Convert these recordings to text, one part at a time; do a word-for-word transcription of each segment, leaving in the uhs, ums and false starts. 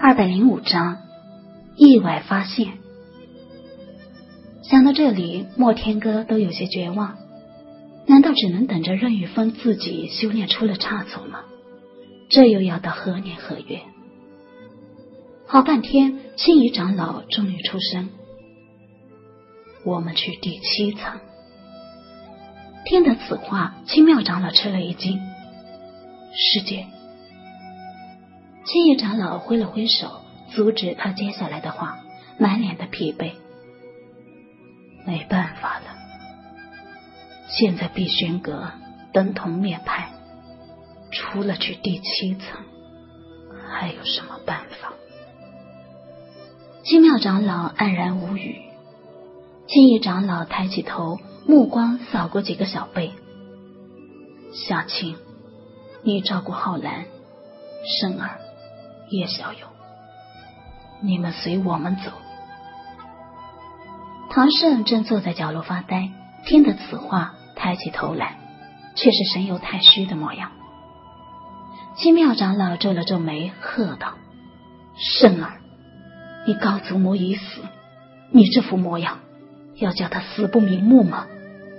二百零五章意外发现。想到这里，莫天歌都有些绝望，难道只能等着任玉峰自己修炼出了差错吗？这又要到何年何月？好半天，青衣长老终于出声：我们去第七层。听得此话，青妙长老吃了一惊：师姐。青衣长老挥了挥手，阻止他接下来的话，满脸的疲惫。没办法了，现在碧轩阁灯同灭派，除了去第七层，还有什么办法？青妙长老黯然无语。青衣长老抬起头，目光扫过几个小辈。夏青，你照顾浩然、生儿、叶小友，你们随我们走。唐胜正坐在角落发呆，听得此话，抬起头来，却是神游太虚的模样。青妙长老皱了皱眉，喝道：生儿，你高祖母已死，你这副模样，要叫他死不瞑目吗？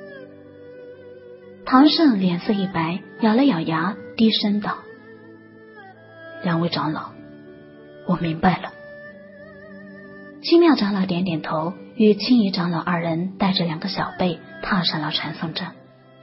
唐胜脸色一白，咬了咬牙，低声道：两位长老，我明白了。青妙长老点点头，与青衣长老二人带着两个小辈踏上了传送阵。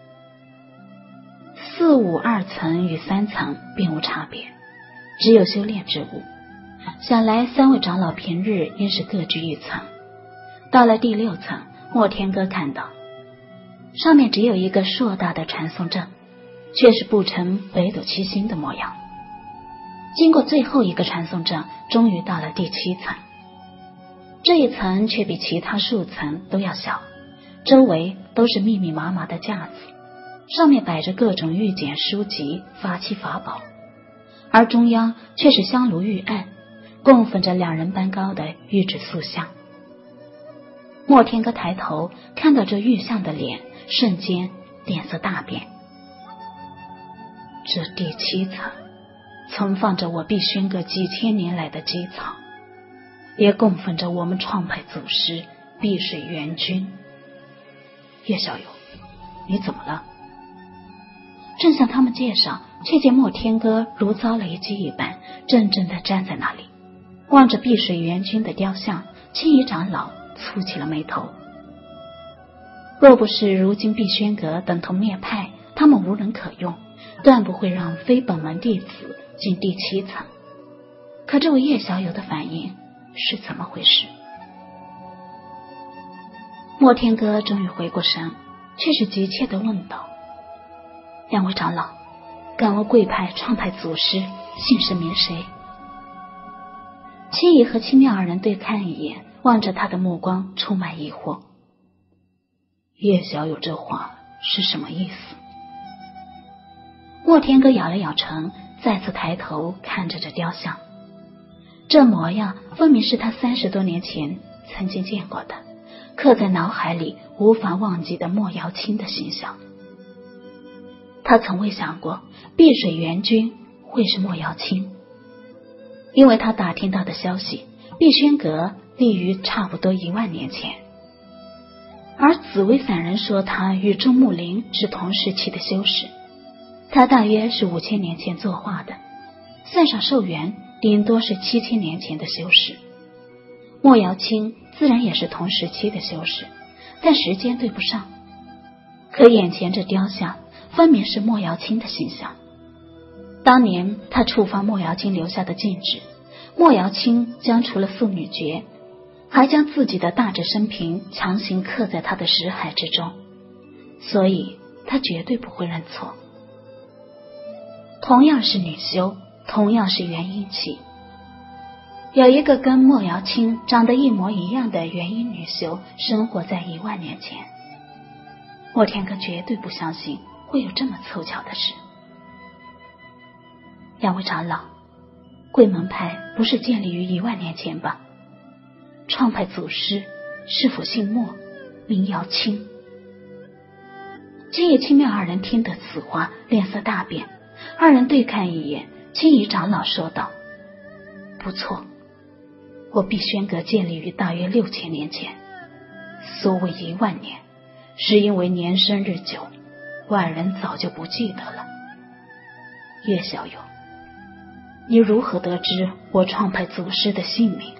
四五二层与三层并无差别，只有修炼之物。想来三位长老平日应是各居一层。到了第六层，莫天歌看到上面只有一个硕大的传送阵，却是布成北斗七星的模样。经过最后一个传送阵，终于到了第七层。这一层却比其他数层都要小，周围都是密密麻麻的架子，上面摆着各种玉简书籍、法器法宝，而中央却是香炉玉案，供奉着两人般高的玉质塑像。莫天歌抬头看到这玉像的脸，瞬间脸色大变。这第七层存放着我碧轩阁几千年来的积藏，也供奉着我们创派祖师碧水元君。叶小友，你怎么了？正向他们介绍，却见莫天歌如遭了一击一般，怔怔地站在那里，望着碧水元君的雕像。青衣长老蹙起了眉头。若不是如今碧轩阁等同灭派，他们无人可用，断不会让非本门弟子进第七层。可这位叶小友的反应是怎么回事？莫天歌终于回过神，却是急切地问道：两位长老，敢问贵派创派祖师姓甚名谁？青衣和青妙二人对看一眼，望着他的目光充满疑惑。叶小友这话是什么意思？莫天歌咬了咬唇，再次抬头看着这雕像。这模样分明是他三十多年前曾经见过的，刻在脑海里无法忘记的莫瑶卿的形象。他从未想过碧水元君会是莫瑶卿，因为他打听到的消息，碧轩阁立于差不多一万年前，而紫薇散人说他与钟木林是同时期的修士，他大约是五千年前作画的，算上寿元顶多是七千年前的修士。莫瑶卿自然也是同时期的修士，但时间对不上。可眼前这雕像分明是莫瑶卿的形象。当年他触发莫瑶卿留下的禁制，莫瑶卿将除了素女诀，还将自己的大致生平强行刻在他的识海之中，所以他绝对不会认错。同样是女修，同样是元婴期，有一个跟莫瑶卿长得一模一样的元婴女修生活在一万年前。莫天歌绝对不相信会有这么凑巧的事。两位长老，贵门派不是建立于一万年前吧？创派祖师是否姓莫，名瑶卿？青叶青妙二人听得此话，脸色大变。二人对看一眼，青衣长老说道：不错， 我碧轩阁建立于大约六千年前，所谓一万年，是因为年深日久，外人早就不记得了。岳小友，你如何得知我创派祖师的姓名？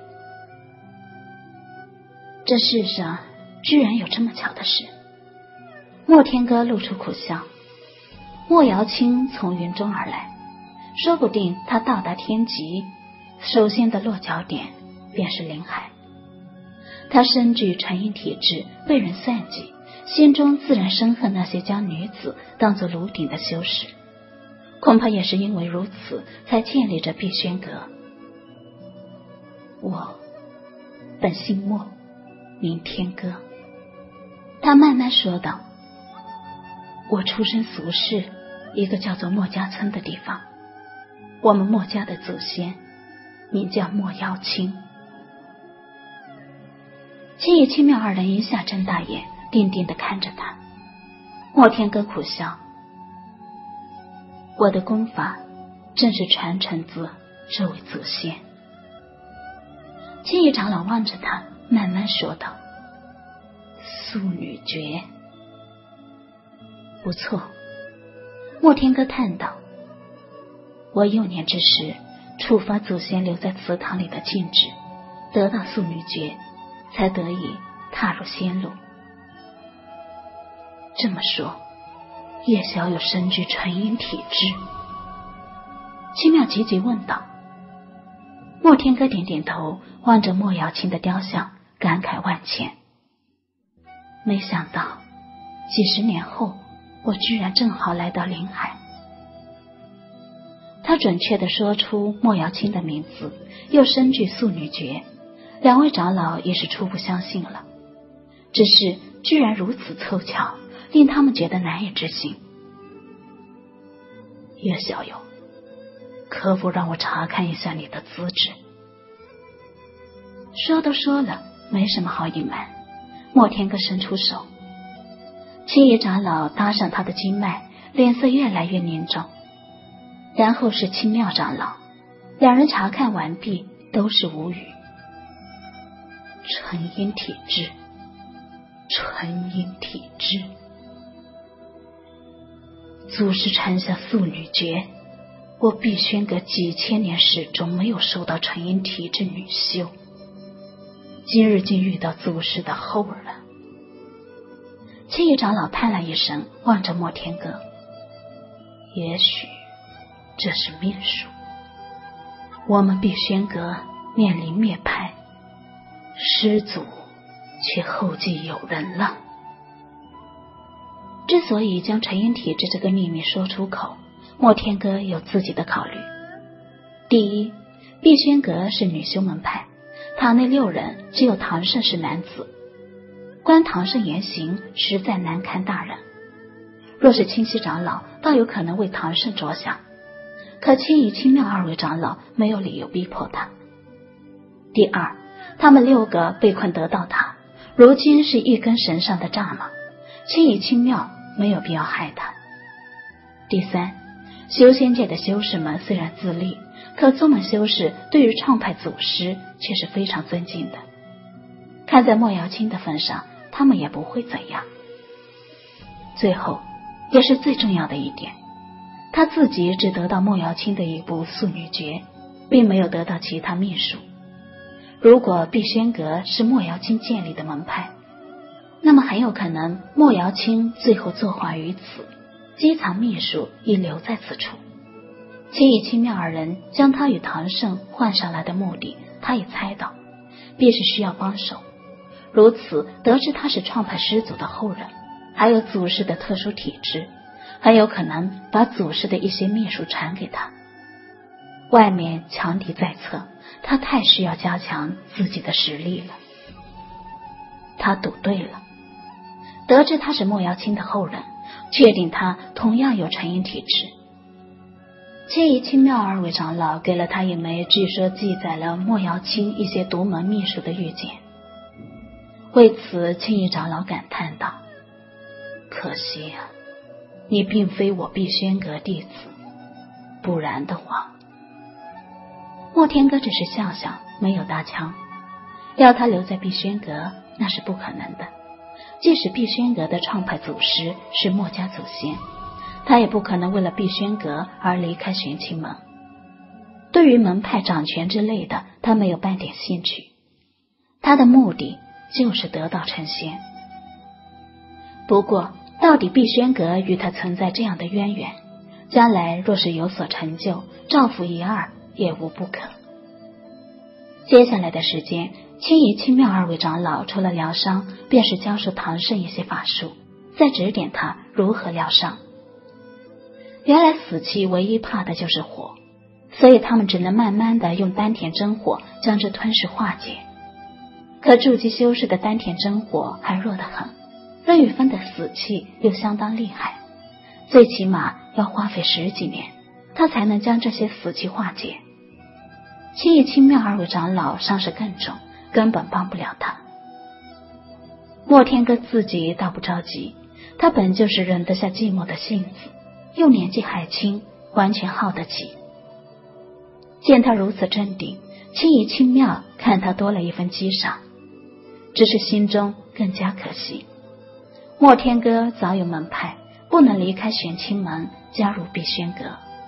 这世上居然有这么巧的事。莫天歌露出苦笑。莫瑶卿从云中而来，说不定他到达天极，首先的落脚点便是临海。他身具纯阴体质，被人算计，心中自然深恨那些将女子当作炉鼎的修士，恐怕也是因为如此，才建立着碧轩阁。我本姓莫，名天歌。他慢慢说道，我出身俗世，一个叫做莫家村的地方。我们莫家的祖先名叫莫瑶卿。青野青妙二人一下睁大眼，定定地看着他。莫天歌苦笑，我的功法正是传承自这位祖先。青野长老望着他，慢慢说道，素女诀。不错。莫天歌叹道，我幼年之时触发祖先留在祠堂里的禁制，得到素女诀，才得以踏入仙路。这么说，叶小有身具纯阴体质？青妙急急问道。莫天歌点点头，望着莫瑶卿的雕像，感慨万千。没想到几十年后，我居然正好来到临海。他准确地说出莫瑶卿的名字，又身具素女诀，两位长老也是初步相信了，只是居然如此凑巧，令他们觉得难以置信。岳小友，可否让我查看一下你的资质？说都说了，没什么好隐瞒。莫天歌伸出手，青野长老搭上他的经脉，脸色越来越凝重。然后是青妙长老，两人查看完毕，都是无语。纯阴体质，纯阴体质。祖师传下素女诀，我碧轩阁几千年始终没有收到纯阴体质女修，今日竟遇到祖师的后人。青野长老叹了一声，望着莫天歌，也许这是命数，我们碧轩阁面临灭派，师祖却后继有人了。之所以将纯阴体质这个秘密说出口，莫天歌有自己的考虑。第一，碧轩阁是女修门派，堂内六人只有唐胜是男子，观唐胜言行实在难堪大人。若是清溪长老，倒有可能为唐胜着想，可青夷青妙二位长老没有理由逼迫他。第二，他们六个被困得到他，如今是一根绳上的蚱蜢，青夷青妙没有必要害他。第三，修仙界的修士们虽然自立，可宗门修士对于创派祖师却是非常尊敬的，看在莫瑶卿的份上，他们也不会怎样。最后也是最重要的一点，他自己只得到莫瑶卿的一部素女诀，并没有得到其他秘术。如果碧轩阁是莫瑶卿建立的门派，那么很有可能莫瑶卿最后作化于此，机藏秘术已留在此处。青夷青妙二人将他与唐胜换上来的目的，他也猜到，必是需要帮手。如此得知他是创派师祖的后人，还有祖师的特殊体质，很有可能把祖师的一些秘术传给他。外面强敌在侧，他太需要加强自己的实力了。他赌对了，得知他是莫瑶卿的后人，确定他同样有纯阴体质。青夷青妙二位长老给了他一枚据说记载了莫瑶卿一些独门秘术的玉简。为此，青夷长老感叹道：可惜啊，你并非我碧轩阁弟子，不然的话。莫天歌只是笑笑，没有搭腔。 要他留在碧轩阁，那是不可能的。即使碧轩阁的创派祖师是墨家祖先，他也不可能为了碧轩阁而离开玄清门。对于门派掌权之类的，他没有半点兴趣。他的目的就是得道成仙。不过，到底碧轩阁与他存在这样的渊源，将来若是有所成就，造福一二也无不可。接下来的时间，青怡清妙二位长老除了疗伤，便是教授唐胜一些法术，再指点他如何疗伤。原来死气唯一怕的就是火，所以他们只能慢慢的用丹田真火将这吞噬化解。可筑基修士的丹田真火还弱得很，任宇芬的死气又相当厉害，最起码要花费十几年，他才能将这些死气化解。青怡清妙二位长老伤势更重，根本帮不了他。莫天哥自己倒不着急，他本就是忍得下寂寞的性子，又年纪还轻，完全耗得起。见他如此镇定，青怡清妙看他多了一分激赏，只是心中更加可惜。莫天哥早有门派，不能离开玄清门加入碧轩阁。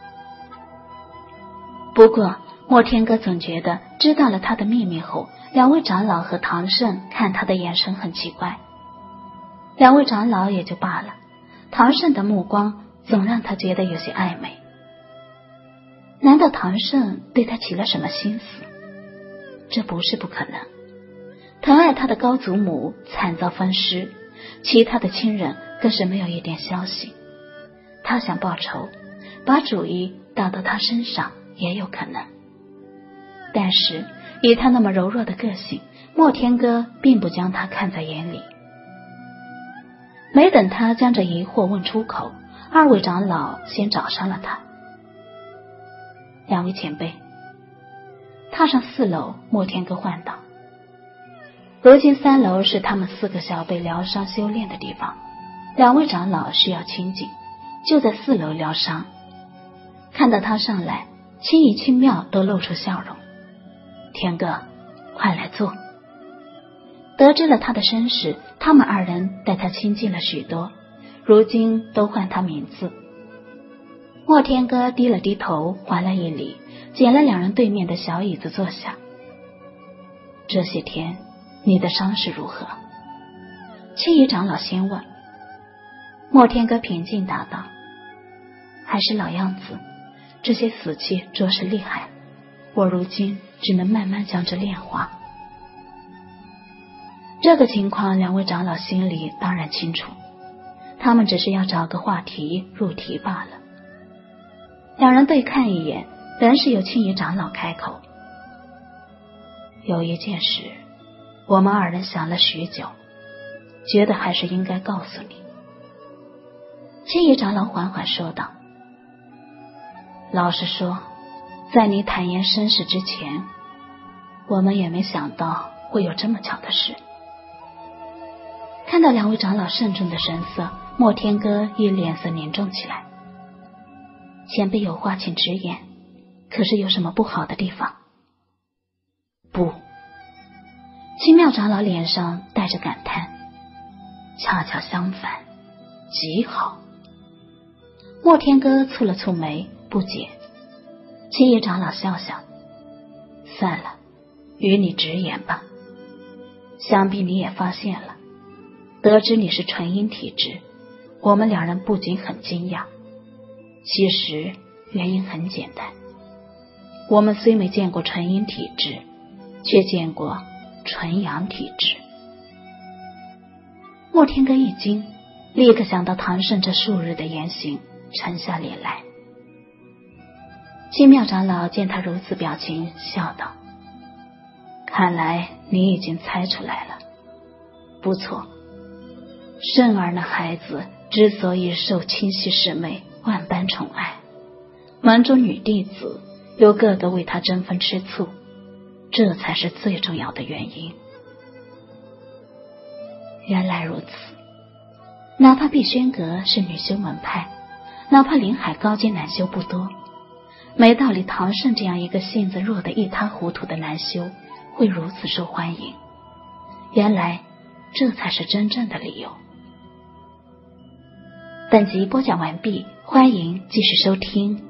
不过莫天哥总觉得知道了他的秘密后，两位长老和唐胜看他的眼神很奇怪。两位长老也就罢了，唐胜的目光总让他觉得有些暧昧。难道唐胜对他起了什么心思？这不是不可能。疼爱他的高祖母惨遭分尸，其他的亲人更是没有一点消息。他想报仇，把主意打到他身上也有可能。但是以他那么柔弱的个性，莫天哥并不将他看在眼里。没等他将这疑惑问出口，二位长老先找上了他。两位前辈，踏上四楼，莫天哥唤道。如今三楼是他们四个小辈疗伤修炼的地方，两位长老需要清静，就在四楼疗伤。看到他上来，青怡清妙都露出笑容。天哥，快来坐。得知了他的身世，他们二人待他亲近了许多，如今都唤他名字。莫天哥低了低头，还了一礼，捡了两人对面的小椅子坐下。这些天你的伤势如何？青怡长老先问。莫天哥平静答道，还是老样子，这些死气着实厉害，我如今只能慢慢将之炼化。这个情况两位长老心里当然清楚，他们只是要找个话题入题罢了。两人对看一眼，仍是由青怡长老开口。有一件事我们二人想了许久，觉得还是应该告诉你。青怡长老缓缓说道，老实说，在你坦言身世之前，我们也没想到会有这么巧的事。看到两位长老慎重的神色，莫天哥亦脸色凝重起来。前辈有话请直言，可是有什么不好的地方？不。青妙长老脸上带着感叹，恰恰相反，极好。莫天哥蹙了蹙眉，不解。青叶长老笑笑，算了，与你直言吧。想必你也发现了，得知你是纯阴体质，我们两人不仅很惊讶，其实原因很简单，我们虽没见过纯阴体质，却见过纯阳体质。莫天哥一惊，立刻想到唐胜这数日的言行，沉下脸来。青妙长老见他如此表情，笑道，看来你已经猜出来了，不错。胜儿那孩子之所以受清溪师妹万般宠爱，门中女弟子又个个为他争风吃醋，这才是最重要的原因。原来如此，哪怕碧轩阁是女修门派，哪怕临海高阶男修不多，没道理唐胜这样一个性子弱得一塌糊涂的男修会如此受欢迎，原来这才是真正的理由。本集播讲完毕，欢迎继续收听